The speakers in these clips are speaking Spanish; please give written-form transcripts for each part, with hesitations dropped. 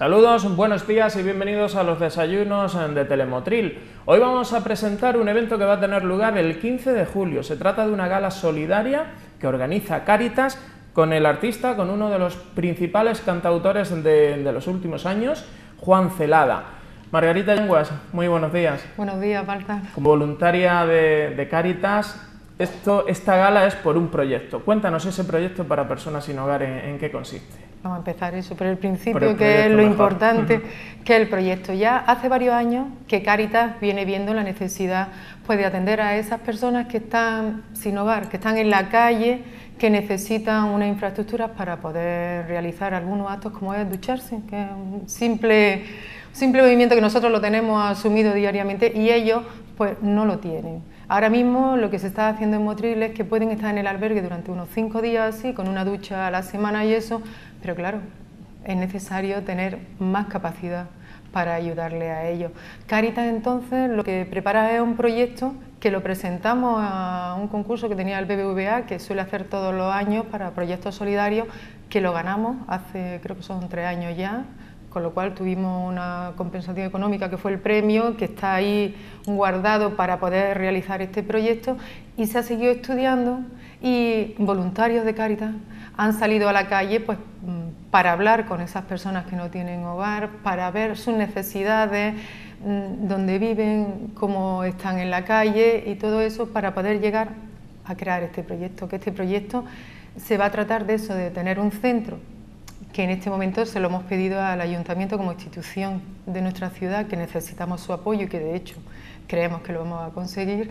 Saludos, buenos días y bienvenidos a los desayunos de Telemotril. Hoy vamos a presentar un evento que va a tener lugar el 15 de julio. Se trata de una gala solidaria que organiza Cáritas con el artista, con uno de los principales cantautores de los últimos años, Juan Celada. Margarita Yanguas, muy buenos días. Buenos días, Baltar. Como voluntaria de Cáritas, esta gala es por un proyecto. Cuéntanos ese proyecto para personas sin hogar, ¿en qué consiste? Vamos a empezar eso por el principio, que es lo importante, que es el proyecto. Ya hace varios años que Cáritas viene viendo la necesidad de atender a esas personas que están sin hogar, que están en la calle, que necesitan una infraestructura para poder realizar algunos actos como es ducharse, que es un simple movimiento que nosotros lo tenemos asumido diariamente y ellos pues no lo tienen. Ahora mismo lo que se está haciendo en Motril es que pueden estar en el albergue durante unos 5 días así, con una ducha a la semana y eso, pero claro, es necesario tener más capacidad para ayudarle a ellos. Cáritas entonces lo que prepara es un proyecto que lo presentamos a un concurso que tenía el BBVA, que suele hacer todos los años para proyectos solidarios, que lo ganamos hace, creo que son 3 años ya, con lo cual tuvimos una compensación económica que fue el premio, que está ahí guardado para poder realizar este proyecto, y se ha seguido estudiando y voluntarios de Cáritas han salido a la calle pues, para hablar con esas personas que no tienen hogar, para ver sus necesidades, dónde viven, cómo están en la calle y todo eso para poder llegar a crear este proyecto, que este proyecto se va a tratar de eso, de tener un centro que en este momento se lo hemos pedido al Ayuntamiento como institución de nuestra ciudad, que necesitamos su apoyo y que de hecho creemos que lo vamos a conseguir,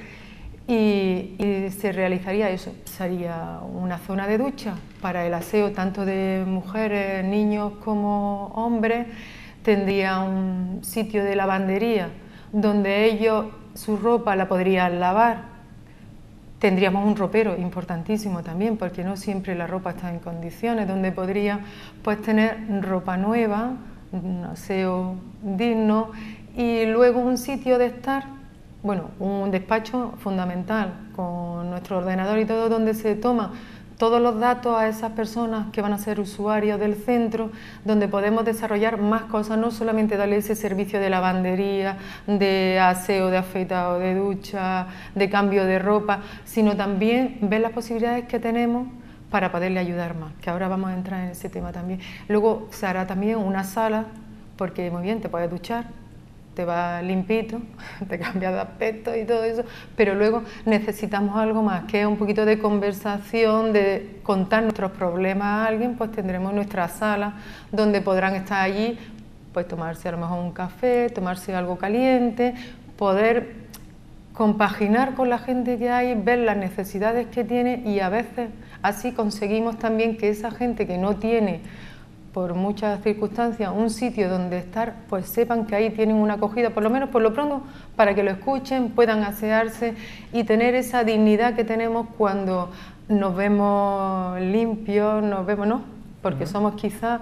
y se realizaría eso, sería una zona de ducha para el aseo tanto de mujeres, niños como hombres, tendría un sitio de lavandería donde ellos su ropa la podrían lavar. Tendríamos un ropero importantísimo también, porque no siempre la ropa está en condiciones, donde podría pues, tener ropa nueva, un aseo digno y luego un sitio de estar, bueno, un despacho fundamental con nuestro ordenador y todo, donde se toman todos los datos a esas personas que van a ser usuarios del centro, donde podemos desarrollar más cosas, no solamente darle ese servicio de lavandería, de aseo, de afeitado, de ducha, de cambio de ropa, sino también ver las posibilidades que tenemos para poderle ayudar más, que ahora vamos a entrar en ese tema también. Luego se hará también una sala, porque muy bien, te puedes duchar, te va limpito, te cambia de aspecto y todo eso, pero luego necesitamos algo más, que es un poquito de conversación, de contar nuestros problemas a alguien, pues tendremos nuestra sala donde podrán estar allí, pues tomarse a lo mejor un café, tomarse algo caliente, poder compaginar con la gente que hay, ver las necesidades que tiene y a veces así conseguimos también que esa gente que no tiene por muchas circunstancias, un sitio donde estar, pues sepan que ahí tienen una acogida, por lo menos por lo pronto, para que lo escuchen, puedan asearse y tener esa dignidad que tenemos cuando nos vemos limpios, nos vemos, ¿no? Porque somos quizás,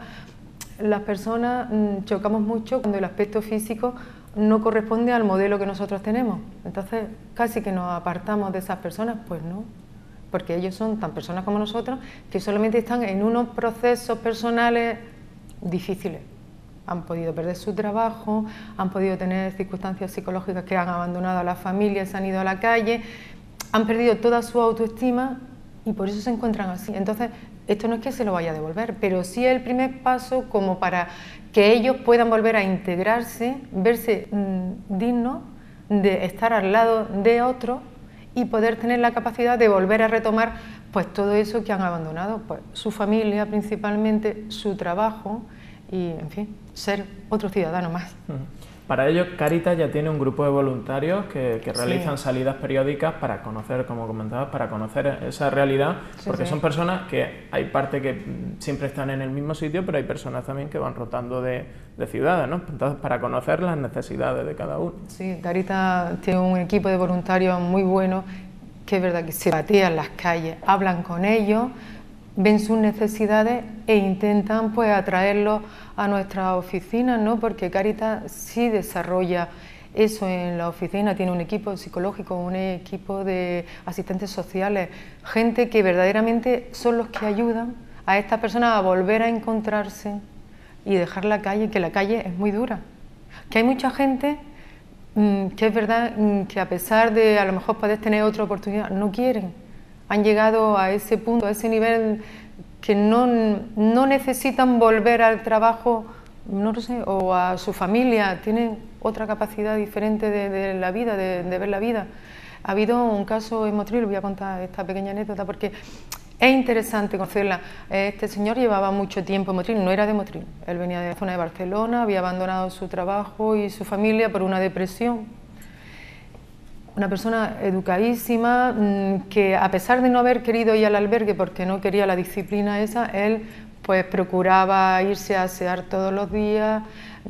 las personas chocamos mucho cuando el aspecto físico no corresponde al modelo que nosotros tenemos. Entonces, casi que nos apartamos de esas personas, pues no. Porque ellos son tan personas como nosotros que solamente están en unos procesos personales difíciles. Han podido perder su trabajo, han podido tener circunstancias psicológicas que han abandonado a la familia, se han ido a la calle, han perdido toda su autoestima y por eso se encuentran así. Entonces, esto no es que se lo vaya a devolver, pero sí es el primer paso como para que ellos puedan volver a integrarse, verse dignos de estar al lado de otros y poder tener la capacidad de volver a retomar pues todo eso que han abandonado, pues su familia principalmente, su trabajo y en fin, ser otro ciudadano más. Para ello Cáritas ya tiene un grupo de voluntarios que realizan salidas periódicas para conocer, como comentabas, para conocer esa realidad, porque son personas que hay parte que siempre están en el mismo sitio, pero hay personas también que van rotando de ciudades, ¿no? Entonces, para conocer las necesidades de cada uno. Sí, Cáritas tiene un equipo de voluntarios muy bueno, que es verdad que se batean las calles, hablan con ellos, ven sus necesidades e intentan pues atraerlos a nuestras oficinas, ¿no? Porque Cáritas sí desarrolla eso en la oficina, tiene un equipo psicológico, un equipo de asistentes sociales, gente que verdaderamente son los que ayudan a estas personas a volver a encontrarse y dejar la calle, que la calle es muy dura, que hay mucha gente que es verdad que a pesar de a lo mejor poder tener otra oportunidad, no quieren, han llegado a ese punto, a ese nivel que no necesitan volver al trabajo, no lo sé, o a su familia, tienen otra capacidad diferente de la vida, de ver la vida. Ha habido un caso en Motril, voy a contar esta pequeña anécdota porque es interesante conocerla. Este señor llevaba mucho tiempo en Motril, no era de Motril, él venía de la zona de Barcelona, había abandonado su trabajo y su familia por una depresión. Una persona educadísima, que a pesar de no haber querido ir al albergue porque no quería la disciplina esa, él pues procuraba irse a asear todos los días,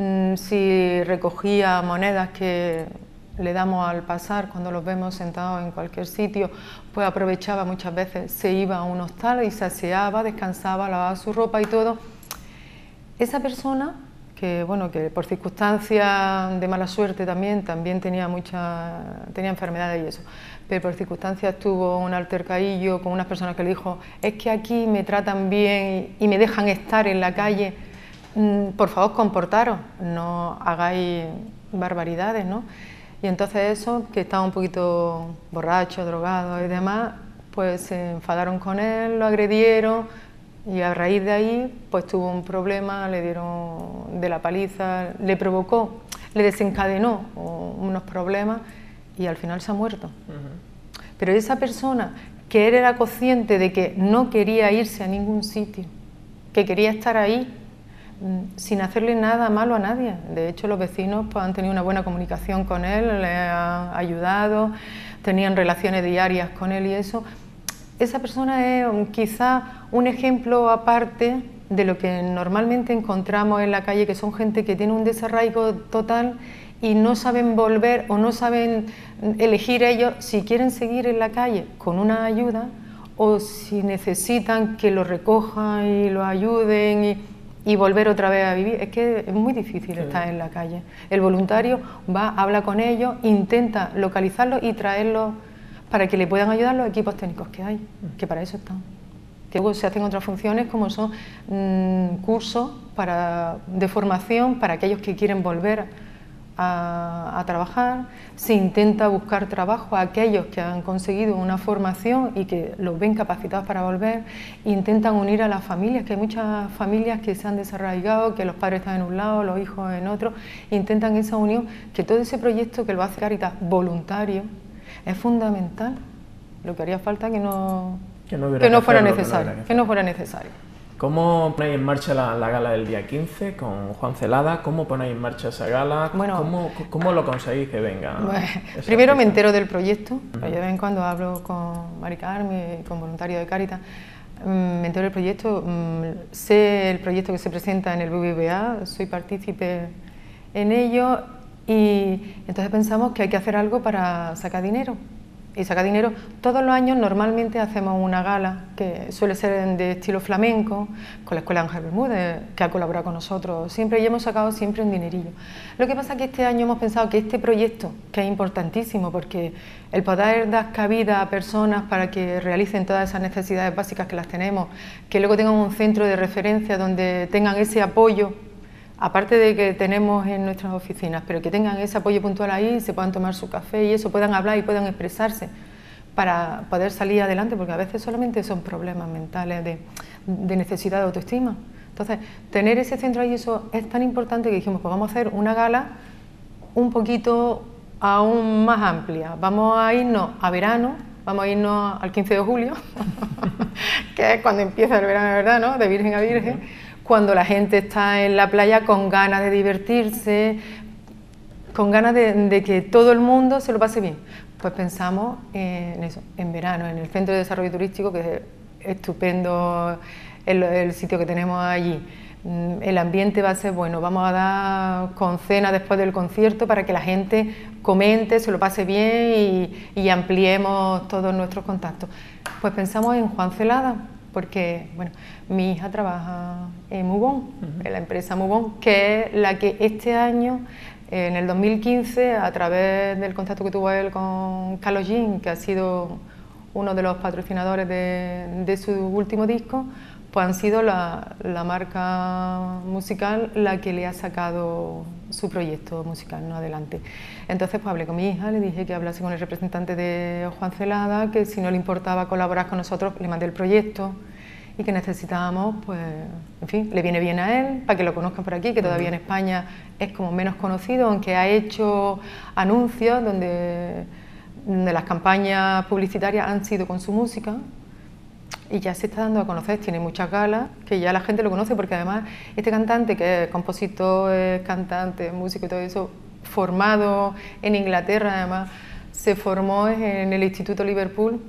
si recogía monedas que le damos al pasar cuando los vemos sentados en cualquier sitio, pues aprovechaba muchas veces, se iba a un hostal y se aseaba, descansaba, lavaba su ropa y todo. Esa persona, que bueno, que por circunstancias de mala suerte también tenía enfermedades y eso, pero por circunstancias tuvo un altercadillo con unas personas que le dijo: es que aquí me tratan bien y me dejan estar en la calle, por favor comportaros, no hagáis barbaridades, ¿no? Y entonces eso, que estaba un poquito borracho, drogado y demás, pues se enfadaron con él, lo agredieron y a raíz de ahí pues tuvo un problema, le dieron de la paliza, le provocó, le desencadenó unos problemas y al final se ha muerto. Pero esa persona que él era consciente de que no quería irse a ningún sitio, que quería estar ahí, sin hacerle nada malo a nadie. De hecho, los vecinos pues, han tenido una buena comunicación con él, le han ayudado, tenían relaciones diarias con él y eso. Esa persona es quizá un ejemplo aparte de lo que normalmente encontramos en la calle, que son gente que tiene un desarraigo total y no saben volver o no saben elegir ellos si quieren seguir en la calle con una ayuda o si necesitan que lo recojan y lo ayuden y volver otra vez a vivir. Es que es muy difícil estar en la calle. El voluntario va, habla con ellos, intenta localizarlos y traerlos para que le puedan ayudar los equipos técnicos que hay, que para eso están. Que luego se hacen otras funciones como son cursos de formación para aquellos que quieren volver a trabajar, se intenta buscar trabajo a aquellos que han conseguido una formación y que los ven capacitados para volver, intentan unir a las familias, que hay muchas familias que se han desarraigado, que los padres están en un lado, los hijos en otro, intentan esa unión, que todo ese proyecto que lo hace Cáritas voluntario es fundamental. Lo que haría falta que no fuera necesario. ¿Cómo ponéis en marcha la gala del día 15 con Juan Celada? ¿Cómo ponéis en marcha esa gala? Bueno, ¿Cómo lo conseguís que venga? Primero me entero del proyecto, yo de vez en cuando hablo con Mari Carmen y con voluntarios de Cáritas, me entero del proyecto, sé el proyecto que se presenta en el BBVA, soy partícipe en ello y entonces pensamos que hay que hacer algo para sacar dinero. Y saca dinero. Todos los años normalmente hacemos una gala que suele ser de estilo flamenco, con la Escuela Ángel Bermúdez, que ha colaborado con nosotros siempre y hemos sacado siempre un dinerillo. Lo que pasa es que este año hemos pensado que este proyecto, que es importantísimo porque el poder dar cabida a personas para que realicen todas esas necesidades básicas que las tenemos, que luego tengan un centro de referencia donde tengan ese apoyo, aparte de que tenemos en nuestras oficinas, pero que tengan ese apoyo puntual ahí, se puedan tomar su café y eso, puedan hablar y puedan expresarse para poder salir adelante, porque a veces solamente son problemas mentales de necesidad de autoestima. Entonces, tener ese centro ahí, eso es tan importante que dijimos, pues vamos a hacer una gala un poquito aún más amplia. Vamos a irnos a verano, vamos a irnos al 15 de julio, que es cuando empieza el verano de verdad, ¿no? De virgen a virgen. Cuando la gente está en la playa con ganas de divertirse, con ganas de que todo el mundo se lo pase bien. Pues pensamos en eso, en verano, en el Centro de Desarrollo Turístico, que es estupendo el sitio que tenemos allí. El ambiente va a ser bueno, vamos a dar con cena después del concierto para que la gente comente, se lo pase bien y ampliemos todos nuestros contactos. Pues pensamos en Juan Celada, porque bueno, mi hija trabaja en Mubón, en la empresa Mubón, que es la que este año, en el 2015, a través del contacto que tuvo él con Carlos Jean, que ha sido uno de los patrocinadores de su último disco, pues han sido la marca musical la que le ha sacado su proyecto musical, ¿no?, adelante. Entonces pues hablé con mi hija, le dije que hablase con el representante de Juan Celada, que si no le importaba colaborar con nosotros, le mandé el proyecto y que necesitábamos, pues, en fin, le viene bien a él, para que lo conozcan por aquí, que todavía en España es como menos conocido, aunque ha hecho anuncios donde las campañas publicitarias han sido con su música. Y ya se está dando a conocer, tiene muchas galas, que ya la gente lo conoce, porque además este cantante, que es compositor, es cantante, músico y todo eso, formado en Inglaterra, además, se formó en el Instituto Liverpool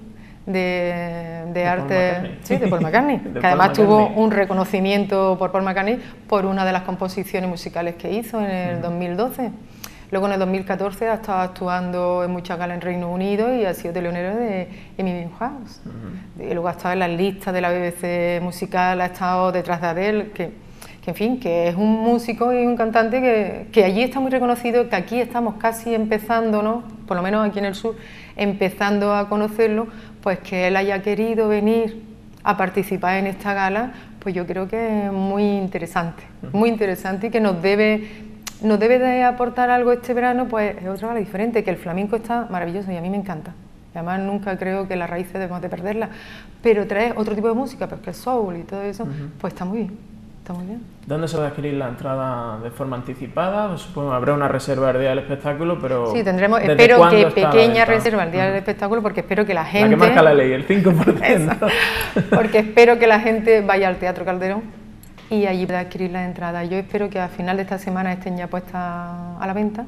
de arte, sí, de Paul McCartnney, que además tuvo un reconocimiento por Paul McCartney por una de las composiciones musicales que hizo en el 2012. Luego en el 2014 ha estado actuando en muchas galas en Reino Unido y ha sido telonero de Amy Winehouse. Y luego ha estado en las listas de la BBC musical, ha estado detrás de Adele, que en fin, que es un músico y un cantante que allí está muy reconocido, que aquí estamos casi empezando, ¿no?, por lo menos aquí en el sur, empezando a conocerlo, pues que él haya querido venir a participar en esta gala, pues yo creo que es muy interesante y que nos debe de aportar algo este verano, pues es otra gala diferente, que el flamenco está maravilloso y a mí me encanta. Y además nunca creo que las raíces debemos de perderlas, pero traer otro tipo de música, porque el soul y todo eso, pues está muy bien, está muy bien. ¿Dónde se va a adquirir la entrada de forma anticipada? Pues, supongo que habrá una reserva el día del espectáculo, pero... Sí, tendremos, espero que pequeña reserva el día del espectáculo, porque espero que la gente... La que marca la ley, el 5%. Porque espero que la gente vaya al Teatro Calderón y allí pueda adquirir las entradas. Yo espero que al final de esta semana estén ya puestas a la venta.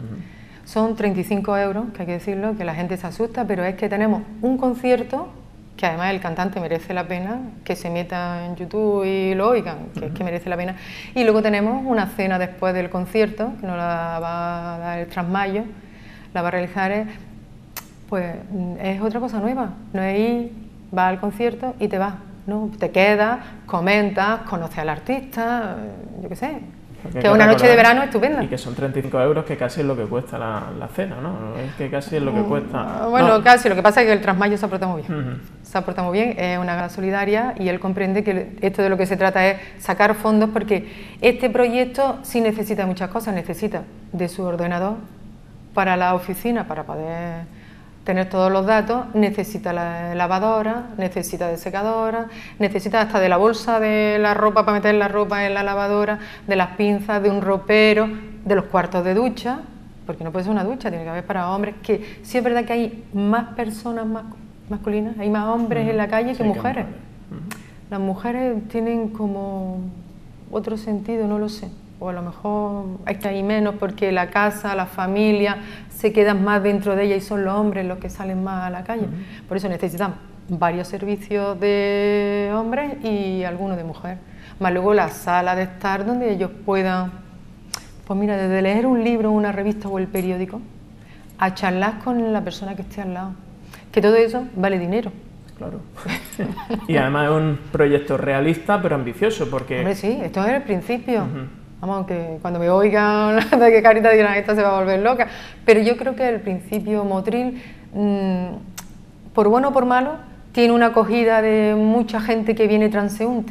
Son 35 euros, que hay que decirlo, que la gente se asusta, pero es que tenemos un concierto que además el cantante merece la pena que se meta en YouTube y lo oigan, que es que merece la pena. Y luego tenemos una cena después del concierto, que nos la va a dar el Trasmayo, la va a realizar, pues es otra cosa nueva, no es ir, vas al concierto y te vas, no, te quedas, comentas, conoces al artista, yo qué sé. Que es una noche de verano estupenda. Y que son 35 euros, que casi es lo que cuesta la cena, ¿no? Es que casi es lo que cuesta... Bueno, no. Casi, lo que pasa es que el Trasmayo se ha portado muy bien. Se ha portado muy bien, es una gala solidaria y él comprende que esto de lo que se trata es sacar fondos, porque este proyecto sí necesita muchas cosas, necesita de su ordenador para la oficina, para poder tener todos los datos, necesita la lavadora, necesita de secadora, necesita hasta de la bolsa de la ropa para meter la ropa en la lavadora, de las pinzas, de un ropero, de los cuartos de ducha, porque no puede ser una ducha, tiene que haber para hombres, que sí es verdad que hay más personas masculinas, hay más hombres en la calle que mujeres. Las mujeres tienen como otro sentido, no lo sé. O a lo mejor es que hay menos porque la casa, la familia se quedan más dentro de ella y son los hombres los que salen más a la calle. Por eso necesitan varios servicios de hombres y algunos de mujer. Más luego la sala de estar donde ellos puedan, pues mira, desde leer un libro, una revista o el periódico, a charlar con la persona que esté al lado. Que todo eso vale dinero. Claro. Y además es un proyecto realista pero ambicioso porque... Hombre, sí, esto es el principio. Vamos, que cuando me oigan de que Cáritas dirán esta se va a volver loca, pero yo creo que el principio Motril, por bueno o por malo, tiene una acogida de mucha gente que viene transeúnte.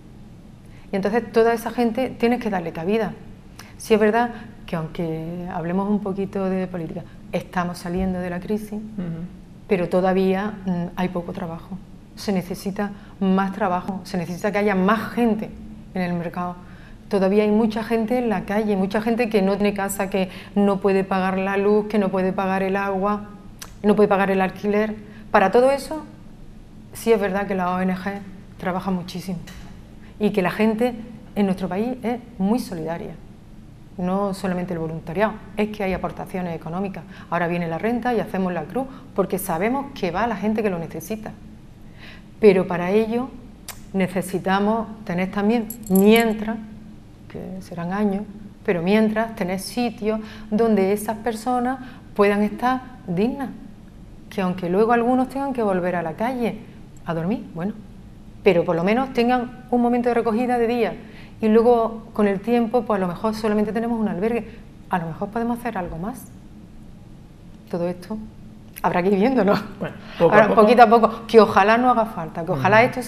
Y entonces toda esa gente tienes que darle cabida. Sí es verdad que aunque hablemos un poquito de política, estamos saliendo de la crisis, pero todavía hay poco trabajo. Se necesita más trabajo, se necesita que haya más gente en el mercado. Todavía hay mucha gente en la calle, mucha gente que no tiene casa, que no puede pagar la luz, que no puede pagar el agua, no puede pagar el alquiler. Para todo eso, sí es verdad que la ONG trabaja muchísimo y que la gente en nuestro país es muy solidaria. No solamente el voluntariado, es que hay aportaciones económicas. Ahora viene la renta y hacemos la cruz porque sabemos que va a la gente que lo necesita. Pero para ello necesitamos tener también, mientras, que serán años, pero mientras tener sitios donde esas personas puedan estar dignas, que aunque luego algunos tengan que volver a la calle a dormir, bueno, pero por lo menos tengan un momento de recogida de día y luego con el tiempo pues a lo mejor solamente tenemos un albergue, a lo mejor podemos hacer algo más. Todo esto habrá que ir viéndolo. Bueno, poquito a poco, que ojalá no haga falta, que ojalá esto sea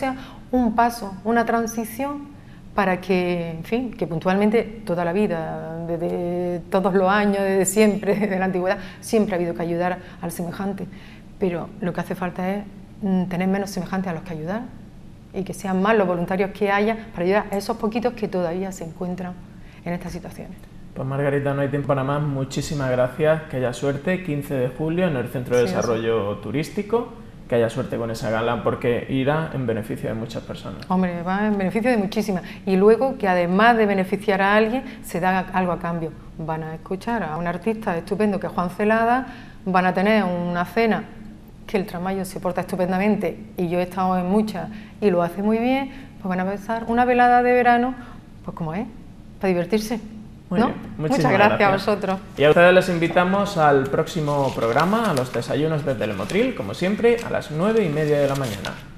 un paso, una transición para que, en fin, que puntualmente toda la vida, desde todos los años, desde siempre, desde la antigüedad, siempre ha habido que ayudar al semejante, pero lo que hace falta es tener menos semejantes a los que ayudar y que sean más los voluntarios que haya para ayudar a esos poquitos que todavía se encuentran en estas situaciones. Pues Margarita, no hay tiempo para más, muchísimas gracias, que haya suerte, 15 de julio en el Centro de Desarrollo Turístico, que haya suerte con esa gala porque irá en beneficio de muchas personas. Hombre, va en beneficio de muchísimas y luego que además de beneficiar a alguien se da algo a cambio. Van a escuchar a un artista estupendo que es Juan Celada, van a tener una cena que el Tramayo se porta estupendamente y yo he estado en muchas y lo hace muy bien, pues van a pasar una velada de verano, pues como es, para divertirse. Muy ¿no? bien. Muchas gracias a vosotros. Y a ustedes les invitamos al próximo programa, a los desayunos de Telemotril, como siempre, a las 9:30 de la mañana.